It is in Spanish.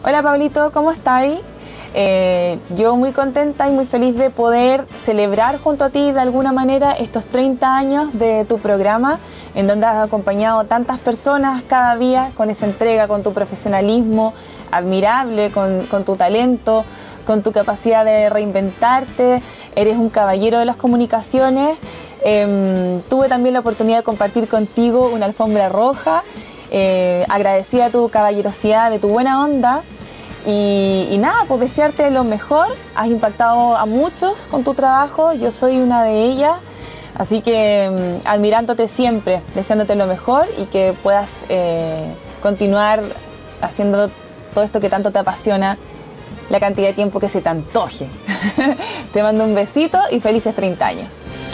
Hola Pablito, ¿cómo estáis? Yo muy contenta y muy feliz de poder celebrar junto a ti de alguna manera estos 30 años de tu programa, en donde has acompañado a tantas personas cada día con esa entrega, con tu profesionalismo admirable, con tu talento, con tu capacidad de reinventarte. Eres un caballero de las comunicaciones. Tuve también la oportunidad de compartir contigo una alfombra roja. Agradecida tu caballerosidad, de tu buena onda. Y nada, pues desearte lo mejor. Has impactado a muchos con tu trabajo, yo soy una de ellas, así que admirándote siempre, deseándote lo mejor y que puedas continuar haciendo todo esto que tanto te apasiona, la cantidad de tiempo que se te antoje. Te mando un besito y felices 30 años.